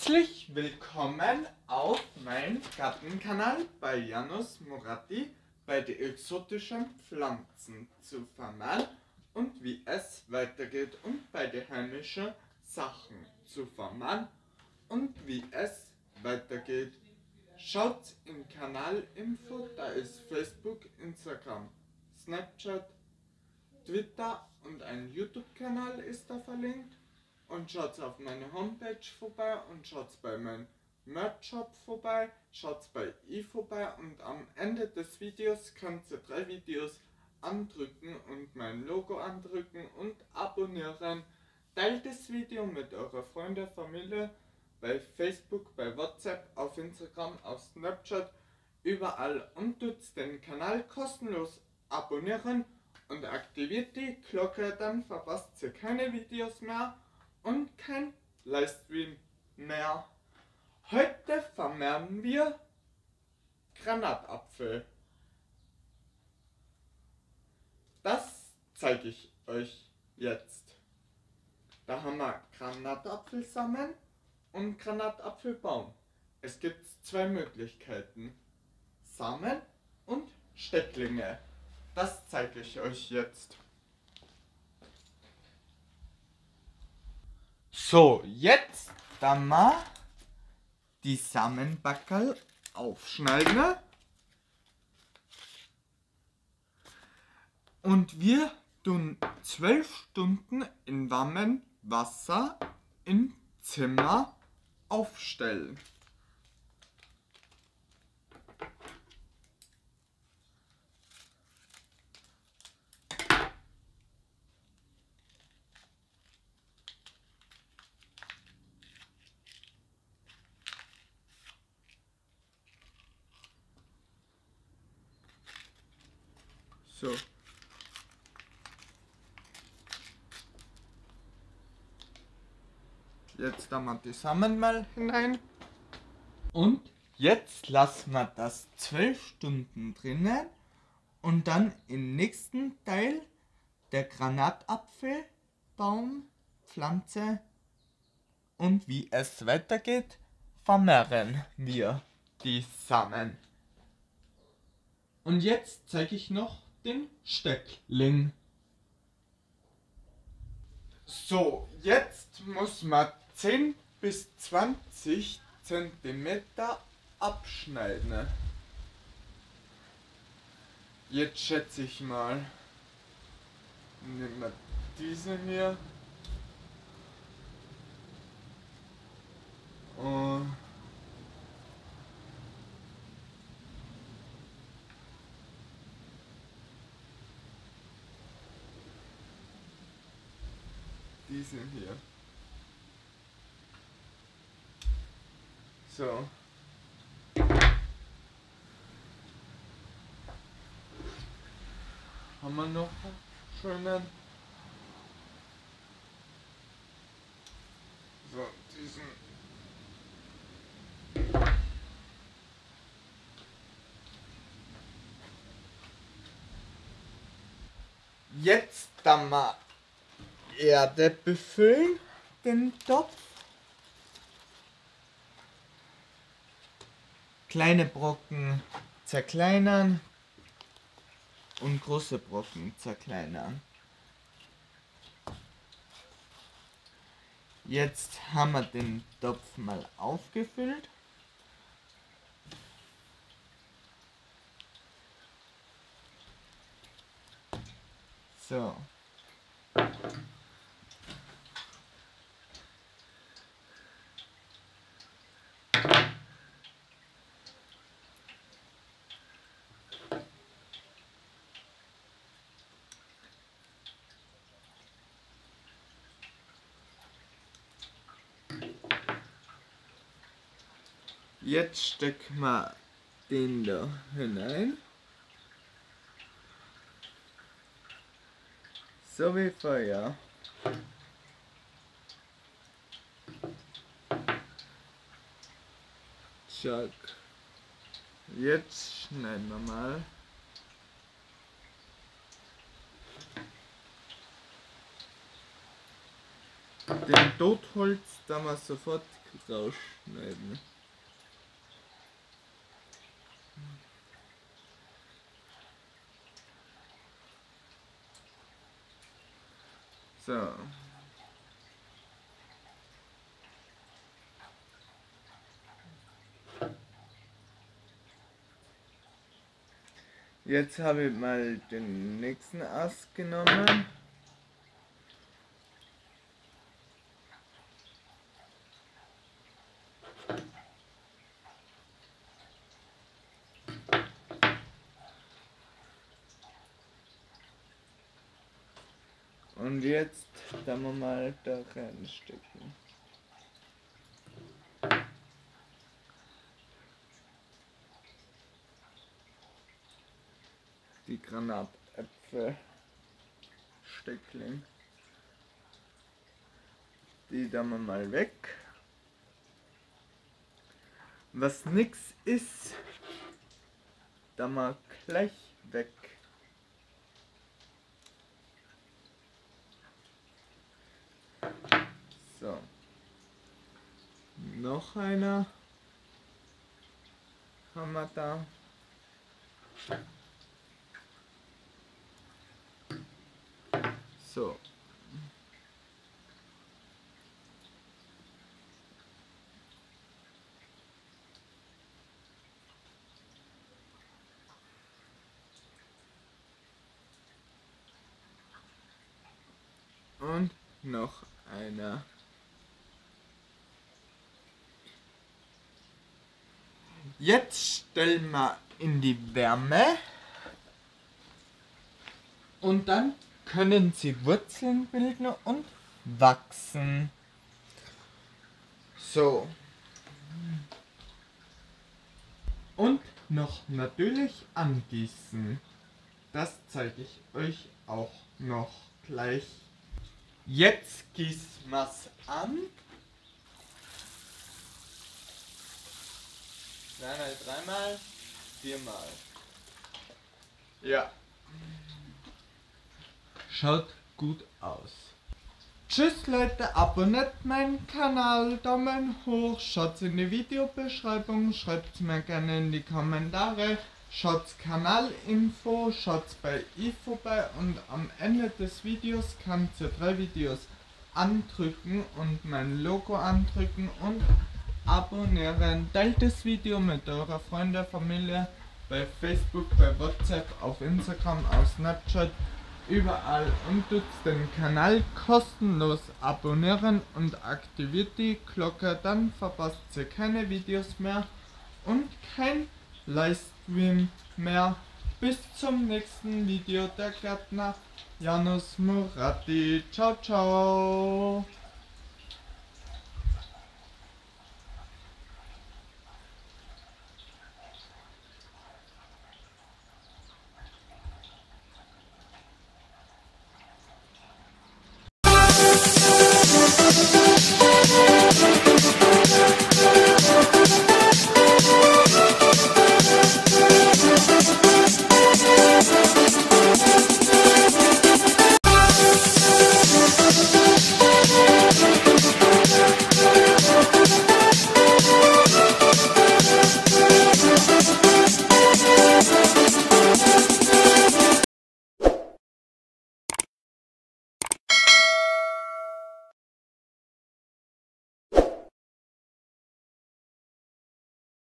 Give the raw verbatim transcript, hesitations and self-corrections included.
Herzlich willkommen auf meinem Gartenkanal bei Janus Moratti bei den exotischen Pflanzen zu vermehren und wie es weitergeht und bei den heimischen Sachen zu vermehren und wie es weitergeht. Schaut im Kanal Info, da ist Facebook, Instagram, Snapchat, Twitter und ein YouTube-Kanal ist da verlinkt. Und schaut auf meine Homepage vorbei und schaut bei meinem Merch-Shop vorbei, schaut bei i vorbei und am Ende des Videos könnt ihr drei Videos andrücken und mein Logo andrücken und abonnieren. Teilt das Video mit eurer Freunde, Familie, bei Facebook, bei WhatsApp, auf Instagram, auf Snapchat, überall und tut den Kanal kostenlos abonnieren und aktiviert die Glocke, dann verpasst ihr keine Videos mehr und kein Livestream mehr. Heute vermehren wir Granatapfel. Das zeige ich euch jetzt. Da haben wir Granatapfelsamen und Granatapfelbaum. Es gibt zwei Möglichkeiten: Samen und Stecklinge. Das zeige ich euch jetzt. So, jetzt dann mal die Samenbackerl aufschneiden und wir tun zwölf Stunden in warmem Wasser im Zimmer aufstellen. So. Jetzt da mal die Samen mal hinein. Und jetzt lassen wir das zwölf Stunden drinnen und dann im nächsten Teil der Granatapfelbaum, Pflanze und wie es weitergeht, vermehren wir die Samen. Und jetzt zeige ich noch den Steckling. So, jetzt muss man zehn bis zwanzig Zentimeter abschneiden. Jetzt schätze ich mal, nehmen wir diese hier und diesen hier. So. Haben wir noch einen schönen? So, diesen. Jetzt dann mal Erde befüllen, den Topf. Kleine Brocken zerkleinern und große Brocken zerkleinern. Jetzt haben wir den Topf mal aufgefüllt. So. Jetzt stecken wir den da hinein. So wie vorher. Schaut. Jetzt schneiden wir mal. Den Totholz, da wir sofort rausschneiden. So. Jetzt habe ich mal den nächsten Ast genommen. Und jetzt da wir mal da reinstecken. Die Granatäpfel Steckling. Die da wir mal weg. Was nix ist, da mal gleich weg. So. Noch einer. Haben wir da. So. Und noch einer. Jetzt stellen wir in die Wärme und dann können sie Wurzeln bilden und wachsen. So. Und noch natürlich angießen. Das zeige ich euch auch noch gleich. Jetzt gießen wir es an. Zweimal, dreimal, viermal. Ja. Schaut gut aus. Tschüss Leute, abonniert meinen Kanal, Daumen hoch, schaut in die Videobeschreibung, schreibt mir gerne in die Kommentare, schaut Kanalinfo, schaut bei i vorbei und am Ende des Videos kannst ihr drei Videos andrücken und mein Logo andrücken und abonnieren. Teilt das Video mit eurer Freunde, Familie, bei Facebook, bei WhatsApp, auf Instagram, auf Snapchat, überall und tut den Kanal kostenlos abonnieren und aktiviert die Glocke, dann verpasst ihr keine Videos mehr und kein Livestream mehr. Bis zum nächsten Video, der Gärtner Janus Moratti. Ciao, ciao.